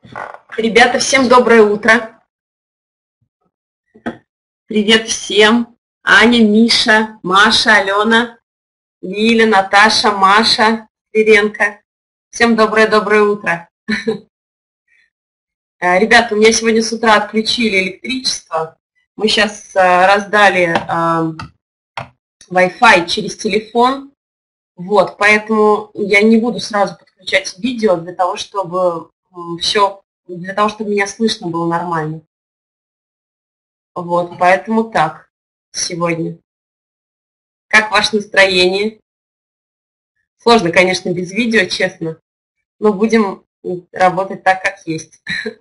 Ребята, всем доброе утро. Привет всем. Аня, Миша, Маша, Алена, Лиля, Наташа, Маша, Леренко. Всем доброе утро. Ребята, у меня сегодня с утра отключили электричество. Мы сейчас раздали Wi-Fi через телефон. Вот, поэтому я не буду сразу подключать видео для того, чтобы меня слышно было нормально. Вот, поэтому так сегодня. Как ваше настроение? Сложно, конечно, без видео, честно, но будем работать так, как есть.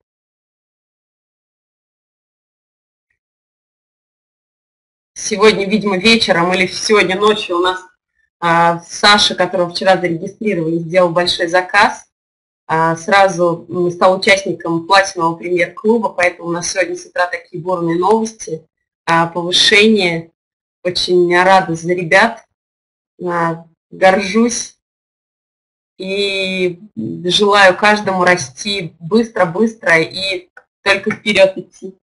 Сегодня, видимо, вечером или сегодня ночью у нас Саша, которого вчера зарегистрировали, сделал большой заказ. Сразу стал участником платинового премьер-клуба, поэтому у нас сегодня с утра такие бурные новости, повышение. Очень рада за ребят, горжусь и желаю каждому расти быстро и только вперед идти.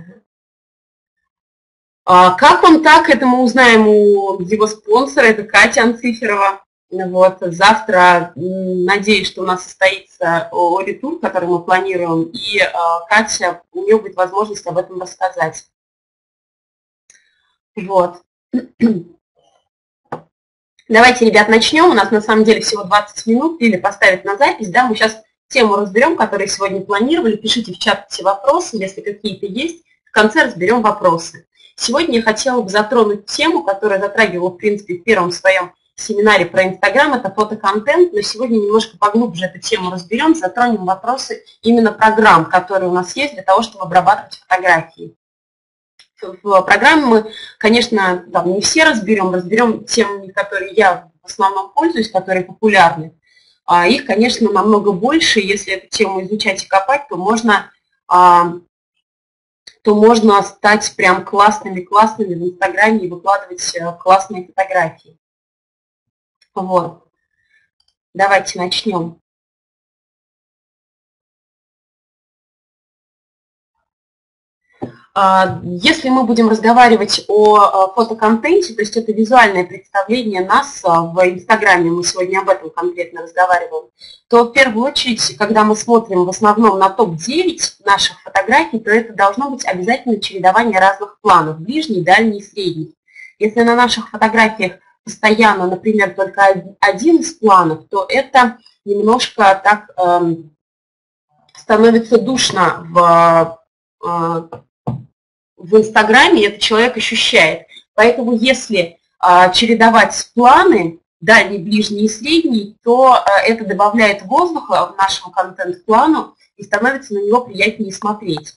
Как он так, это мы узнаем у его спонсора, это Катя Анциферова. Вот, завтра, надеюсь, что у нас состоится ОРИ-тур, который мы планируем, и Катя, у нее будет возможность об этом рассказать. Вот. Давайте, ребят, начнем. У нас на самом деле всего 20 минут, или поставить на запись, да, мы сейчас тему разберем, которую сегодня планировали. Пишите в чат все вопросы, если какие-то есть. В конце разберем вопросы. Сегодня я хотела бы затронуть тему, которую затрагивала, в принципе, в первом своем семинаре про Инстаграм, это фотоконтент, но сегодня немножко поглубже эту тему разберем, затронем вопросы именно программ, которые у нас есть для того, чтобы обрабатывать фотографии. В программе мы, конечно, не все разберем теми, которые я в основном пользуюсь, которые популярны. Их, конечно, намного больше, если эту тему изучать и копать, то можно стать прям классными в Инстаграме и выкладывать классные фотографии. Вот. Давайте начнем. Если мы будем разговаривать о фотоконтенте, то есть это визуальное представление нас в Инстаграме, мы сегодня об этом конкретно разговариваем, то в первую очередь, когда мы смотрим в основном на топ-9 наших фотографий, то это должно быть обязательно чередование разных планов, ближний, дальний и средний. Если на наших фотографиях постоянно, например, только один из планов, то это немножко так становится душно в Инстаграме, это человек ощущает. Поэтому если чередовать планы, дальний, ближний и средний, то это добавляет воздуха в нашему контент-плану и становится на него приятнее смотреть.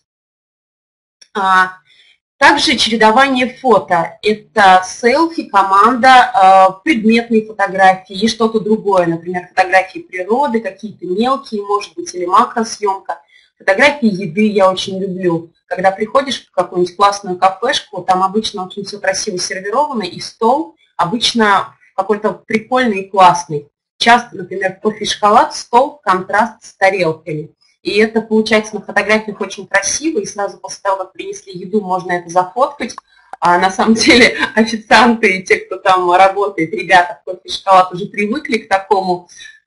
Также чередование фото. Это селфи, команда, предметные фотографии и что-то другое. Например, фотографии природы, какие-то мелкие, может быть, или макросъемка. Фотографии еды я очень люблю. Когда приходишь в какую-нибудь классную кафешку, там обычно очень все красиво сервировано, и стол обычно какой-то прикольный и классный. Часто, например, кофе и шоколад, стол, контраст с тарелками. И это получается на фотографиях очень красиво, и сразу после того, как принесли еду, можно это зафоткать. А на самом деле официанты и те, кто там работает, ребята в кофе и шоколад уже привыкли к такому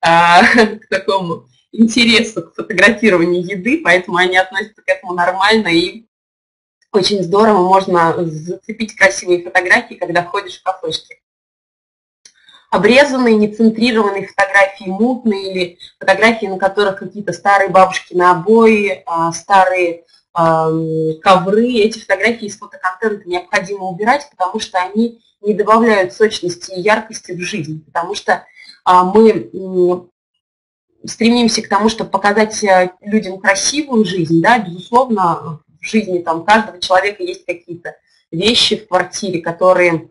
интересу к фотографированию еды, поэтому они относятся к этому нормально, и очень здорово можно зацепить красивые фотографии, когда ходишь в кафешки. Обрезанные, нецентрированные фотографии, мутные или фотографии, на которых какие-то старые бабушкины обои, старые ковры. Эти фотографии из фотоконтента необходимо убирать, потому что они не добавляют сочности и яркости в жизнь, потому что мы стремимся к тому, чтобы показать людям красивую жизнь, да, безусловно, в жизни там каждого человека есть какие-то вещи в квартире, которые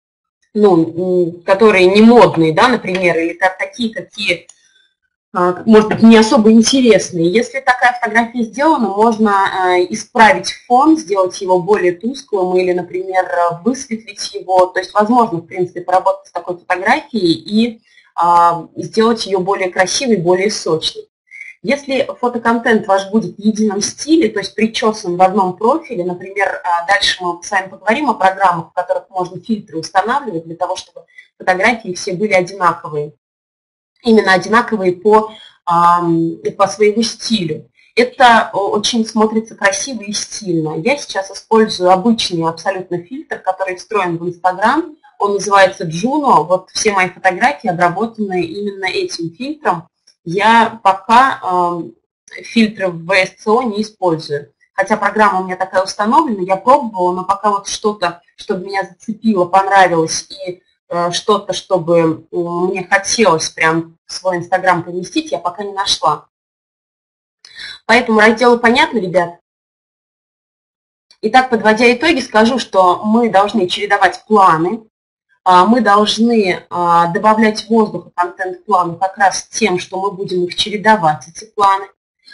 не модные, да, например, или такие, какие, может быть, не особо интересные. Если такая фотография сделана, можно исправить фон, сделать его более тусклым или, например, высветлить его. То есть возможно, в принципе, поработать с такой фотографией и сделать ее более красивой, более сочной. Если фотоконтент ваш будет в едином стиле, то есть причесан в одном профиле, например, дальше мы с вами поговорим о программах, в которых можно фильтры устанавливать для того, чтобы фотографии все были одинаковые, именно одинаковые по своему стилю. Это очень смотрится красиво и стильно. Я сейчас использую обычный абсолютно фильтр, который встроен в Instagram. Он называется Juno. Вот все мои фотографии обработаны именно этим фильтром. Я пока фильтры в VSCO не использую. Хотя программа у меня такая установлена, я пробовала, но пока вот что-то, чтобы меня зацепило, понравилось, и что-то, чтобы мне хотелось прям в свой Инстаграм поместить, я пока не нашла. Поэтому разделы понятны, ребят? Итак, подводя итоги, скажу, что мы должны чередовать планы, мы должны добавлять воздуха контент-плану как раз тем, что мы будем их чередовать, эти планы.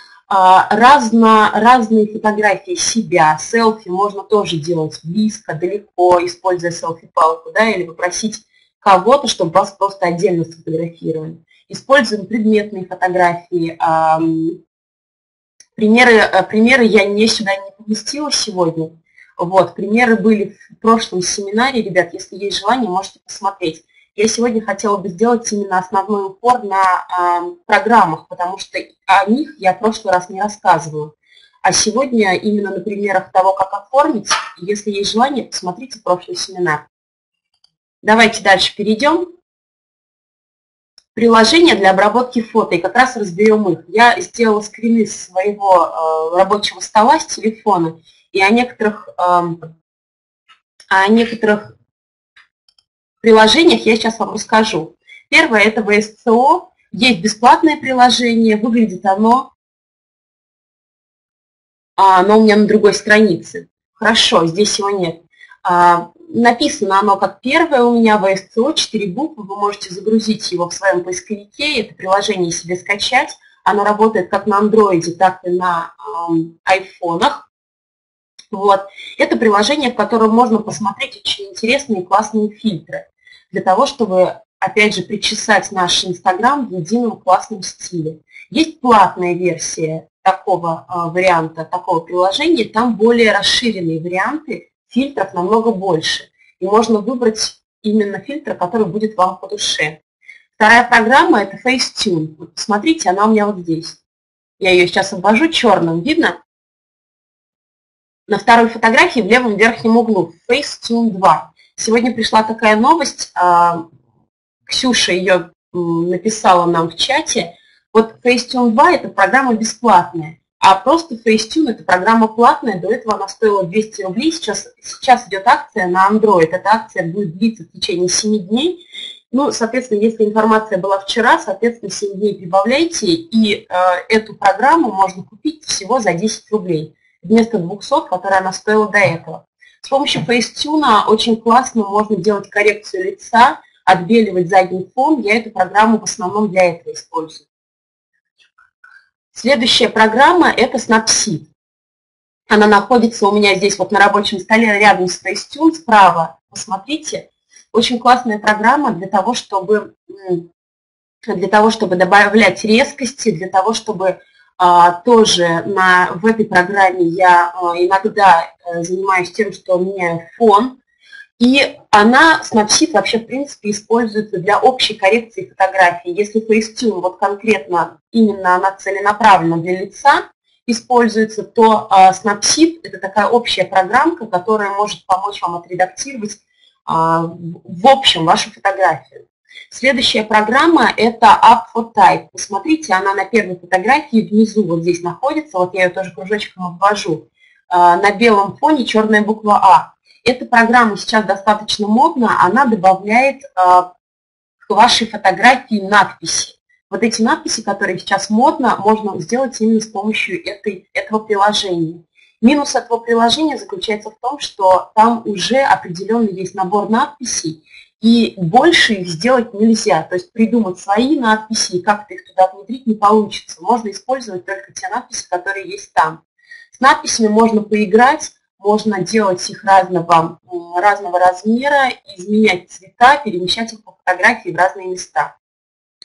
Разные фотографии себя, селфи можно тоже делать близко, далеко, используя селфи-палку, да, или попросить кого-то, чтобы вас просто отдельно сфотографировали. Используем предметные фотографии. Примеры я сюда не поместила сегодня. Вот, примеры были в прошлом семинаре, ребят, если есть желание, можете посмотреть. Я сегодня хотела бы сделать именно основной упор на программах, потому что о них я в прошлый раз не рассказывала. А сегодня именно на примерах того, как оформить, если есть желание, посмотрите прошлый семинар. Давайте дальше перейдем. Приложения для обработки фото, и как раз разберем их. Я сделала скрины с своего рабочего стола, с телефона, и о некоторых приложениях я сейчас вам расскажу. Первое – это VSCO. Есть бесплатное приложение, выглядит оно у меня на другой странице. Хорошо, здесь его нет. Написано оно как первое у меня, VSCO, 4 буквы. Вы можете загрузить его в своем поисковике, это приложение себе скачать. Оно работает как на Android, так и на айфонах. Вот. Это приложение, в котором можно посмотреть очень интересные и классные фильтры, для того, чтобы, опять же, причесать наш Инстаграм в едином классном стиле. Есть платная версия такого варианта, такого приложения, там более расширенные варианты, фильтров намного больше. И можно выбрать именно фильтр, который будет вам по душе. Вторая программа – это Facetune. Вот посмотрите, она у меня вот здесь. Я ее сейчас обвожу черным, видно? На второй фотографии в левом верхнем углу Facetune 2. Сегодня пришла такая новость, Ксюша ее написала нам в чате. Вот Facetune 2 – это программа бесплатная, а просто Facetune – это программа платная, до этого она стоила 200 рублей, сейчас идет акция на Android, эта акция будет длиться в течение 7 дней. Ну, соответственно, если информация была вчера, соответственно, 7 дней прибавляйте, и эту программу можно купить всего за 10 рублей, вместо 200, которая она стоила до этого. С помощью Facetune очень классно можно делать коррекцию лица, отбеливать задний фон. Я эту программу в основном для этого использую. Следующая программа – это Snapseed. Она находится у меня здесь вот на рабочем столе рядом с Facetune справа. Посмотрите, очень классная программа для того, чтобы добавлять резкости, для того, чтобы тоже в этой программе я иногда занимаюсь тем, что меняю фон. И Snapseed вообще, в принципе, используется для общей коррекции фотографий. Если Facetune вот конкретно, именно она целенаправленно для лица используется, то Snapseed – это такая общая программка, которая может помочь вам отредактировать в общем вашу фотографию. Следующая программа – это Up4Type. Посмотрите, она на первой фотографии внизу вот здесь находится, вот я ее тоже кружочком обвожу. На белом фоне черная буква А. Эта программа сейчас достаточно модна, она добавляет к вашей фотографии надписи. Вот эти надписи, которые сейчас модно, можно сделать именно с помощью этого приложения. Минус этого приложения заключается в том, что там уже определенно есть набор надписей, и больше их сделать нельзя. То есть придумать свои надписи и как-то их туда внедрить не получится. Можно использовать только те надписи, которые есть там. С надписями можно поиграть. Можно делать их разного размера, изменять цвета, перемещать их по фотографии в разные места.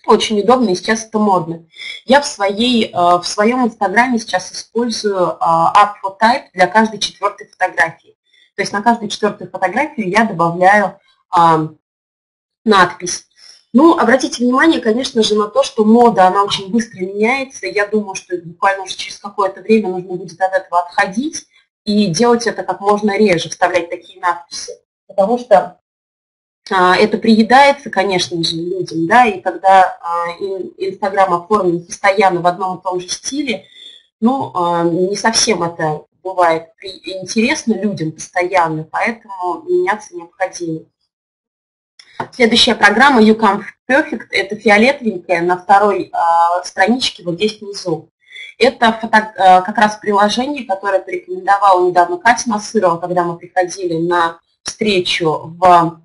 Очень удобно, и сейчас это модно. Я в своем инстаграме сейчас использую App for Type для каждой четвертой фотографии. То есть на каждую четвертую фотографию я добавляю надпись. Ну, обратите внимание, конечно же, на то, что мода, она очень быстро меняется. Я думаю, что буквально уже через какое-то время нужно будет от этого отходить и делать это как можно реже, вставлять такие надписи. Потому что это приедается, конечно же, людям, да, и когда Инстаграм оформлен постоянно в одном и том же стиле, ну, не совсем это бывает интересно людям постоянно, поэтому меняться необходимо. Следующая программа YouCome Perfect, это фиолетовенькая на второй страничке вот здесь внизу. Это как раз приложение, которое порекомендовала недавно Катя Насырова, когда мы приходили на встречу в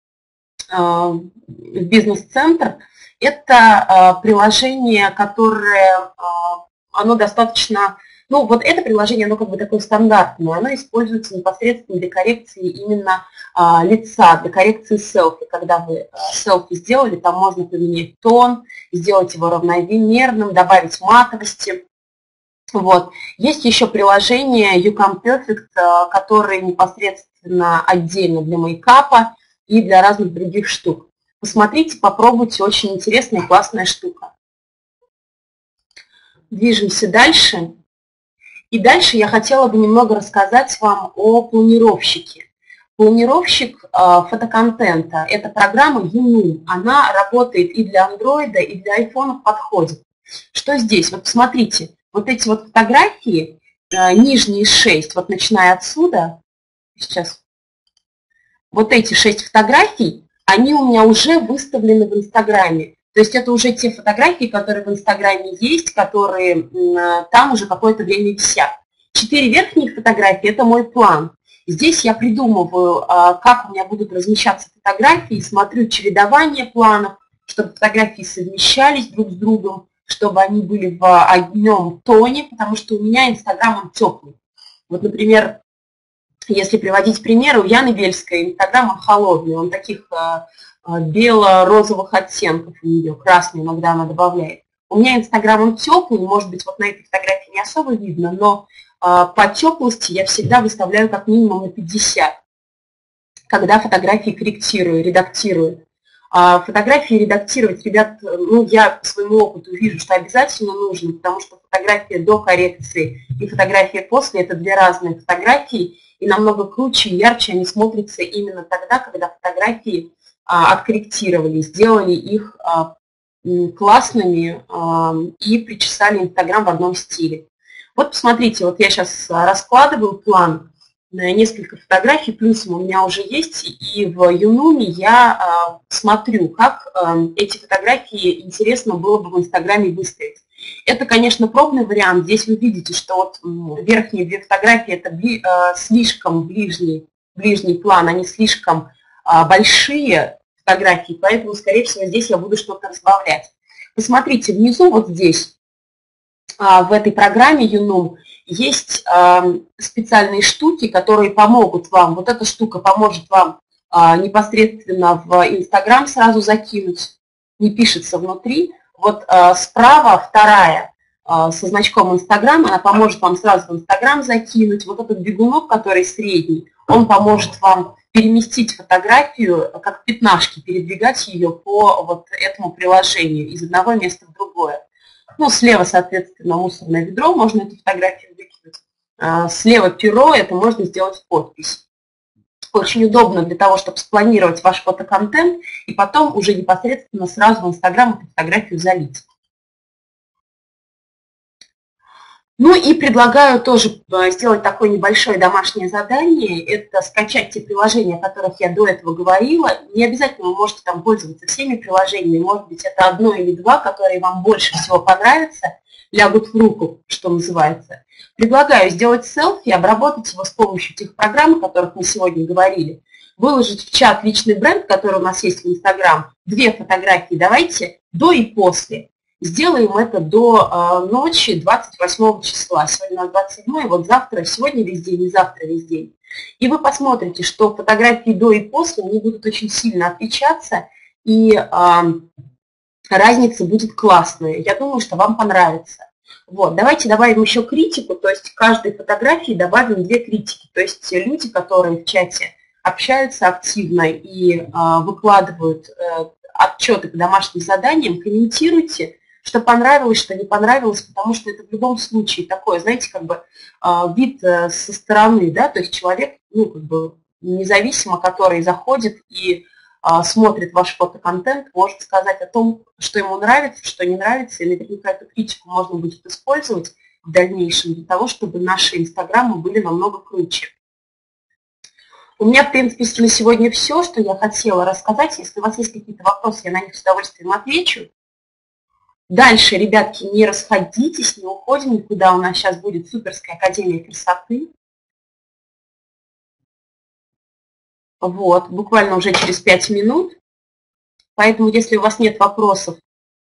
бизнес-центр. Это приложение, которое, оно достаточно, ну вот это приложение, оно как бы такое стандартное, оно используется непосредственно для коррекции именно лица, для коррекции селфи. Когда вы селфи сделали, там можно поменять тон, сделать его равномерным, добавить матовости. Вот. Есть еще приложение YouCome Perfect, которое непосредственно отдельно для мейкапа и для разных других штук. Посмотрите, попробуйте, очень интересная и классная штука. Движемся дальше. И дальше я хотела бы немного рассказать вам о планировщике. Планировщик фотоконтента – это программа Unum. Она работает и для Android, и для iPhone подходит. Что здесь? Вот посмотрите, вот эти вот фотографии, нижние 6, вот начиная отсюда, сейчас, вот эти 6 фотографий, они у меня уже выставлены в Инстаграме. То есть это уже те фотографии, которые в Инстаграме есть, которые там уже какое-то время висят. 4 верхних фотографии – это мой план. Здесь я придумываю, как у меня будут размещаться фотографии, смотрю чередование планов, чтобы фотографии совмещались друг с другом, чтобы они были в одном тоне, потому что у меня Инстаграм он теплый. Вот, например, если приводить примеры, у Яны Бельской Инстаграм он холодный, он таких бело-розовых оттенков у нее, красный иногда она добавляет. У меня Инстаграм он теплый, может быть, вот на этой фотографии не особо видно, но по теплости я всегда выставляю как минимум на 50, когда фотографии корректирую, редактирую. Фотографии редактировать, ребят, ну, я по своему опыту вижу, что обязательно нужно, потому что фотография до коррекции и фотография после – это две разные фотографии, и намного круче и ярче они смотрятся именно тогда, когда фотографии откорректировали, сделали их классными и причесали Инстаграм в одном стиле. Вот посмотрите, вот я сейчас раскладываю план на несколько фотографий, плюсом у меня уже есть, и в Юнуме я смотрю, как эти фотографии интересно было бы в Инстаграме выставить. Это, конечно, пробный вариант. Здесь вы видите, что вот верхние две фотографии – это слишком ближний план, они слишком большие фотографии, поэтому, скорее всего, здесь я буду что-то разбавлять. Посмотрите, внизу вот здесь, в этой программе Unum, есть специальные штуки, которые помогут вам. Вот эта штука поможет вам непосредственно в Инстаграм сразу закинуть, не пишется внутри. Вот справа вторая со значком Инстаграм, она поможет вам сразу в Инстаграм закинуть. Вот этот бегунок, который средний, он поможет вам переместить фотографию, как пятнашки, передвигать ее по вот этому приложению из одного места в другое. Ну, слева, соответственно, мусорное ведро, можно эту фотографию выкинуть. Слева перо, это можно сделать подпись. Очень удобно для того, чтобы спланировать ваш фотоконтент и потом уже непосредственно сразу в Инстаграм эту фотографию залить. Ну и предлагаю тоже сделать такое небольшое домашнее задание. Это скачать те приложения, о которых я до этого говорила. Не обязательно вы можете там пользоваться всеми приложениями. Может быть, это одно или два, которые вам больше всего понравятся, лягут в руку, что называется. Предлагаю сделать селфи, обработать его с помощью тех программ, о которых мы сегодня говорили. Выложить в чат личный бренд, который у нас есть в Инстаграм. 2 фотографии давайте до и после. Сделаем это до ночи 28 числа. Сегодня у нас 27, вот завтра, сегодня весь день и завтра весь день. И вы посмотрите, что фотографии до и после, они будут очень сильно отличаться. И разница будет классная. Я думаю, что вам понравится. Вот, давайте добавим еще критику, то есть к каждой фотографии добавим 2 критики. То есть люди, которые в чате общаются активно и выкладывают отчеты по домашним заданиям, комментируйте, что понравилось, что не понравилось, потому что это в любом случае такое, знаете, как бы вид со стороны, да, то есть человек, ну, как бы независимо, который заходит и смотрит ваш фотоконтент, может сказать о том, что ему нравится, что не нравится, и наверняка эту критику можно будет использовать в дальнейшем для того, чтобы наши инстаграмы были намного круче. У меня, в принципе, на сегодня все, что я хотела рассказать. Если у вас есть какие-то вопросы, я на них с удовольствием отвечу. Дальше, ребятки, не расходитесь, не уходим никуда. У нас сейчас будет суперская академия красоты. Вот, буквально уже через 5 минут. Поэтому, если у вас нет вопросов,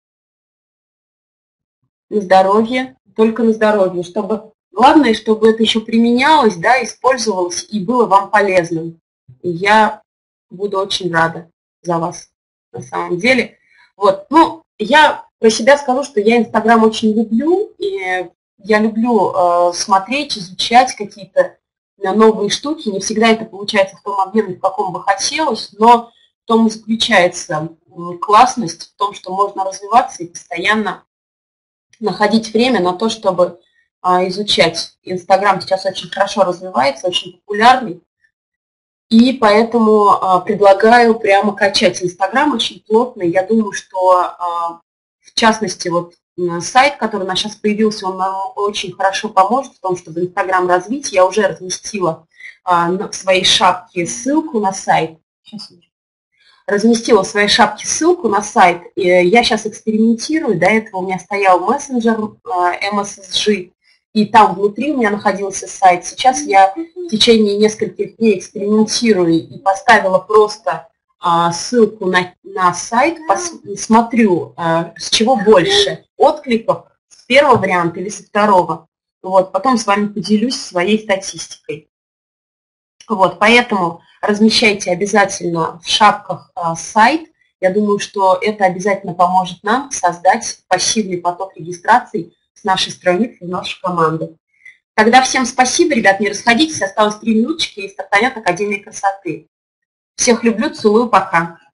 на здоровье, только на здоровье, чтобы главное, чтобы это еще применялось, да, использовалось и было вам полезным. И я буду очень рада за вас на самом деле. Вот, ну, я про себя скажу, что я Инстаграм очень люблю, и я люблю смотреть, изучать какие-то новые штуки. Не всегда это получается в том объеме, в каком бы хотелось, но в том и заключается классность, в том, что можно развиваться и постоянно находить время на то, чтобы изучать. Инстаграм сейчас очень хорошо развивается, очень популярный, и поэтому предлагаю прямо качать Инстаграм очень плотно. Я думаю, что в частности вот сайт, который у нас сейчас появился, он нам очень хорошо поможет в том, чтобы Инстаграм развить. Я уже разместила в своей шапке ссылку на сайт. Разместила в своей шапке ссылку на сайт. И я сейчас экспериментирую. До этого у меня стоял мессенджер MSSG, и там внутри у меня находился сайт. Сейчас я в течение нескольких дней экспериментирую и поставила просто ссылку на сайт, смотрю, с чего больше откликов, с первого варианта или со второго. Вот, потом с вами поделюсь своей статистикой. Вот, поэтому размещайте обязательно в шапках сайт. Я думаю, что это обязательно поможет нам создать пассивный поток регистраций с нашей страницы и нашей команды. Тогда всем спасибо, ребят, не расходитесь, осталось 3 минуточки и стартанет Академия красоты. Всех люблю, целую, пока.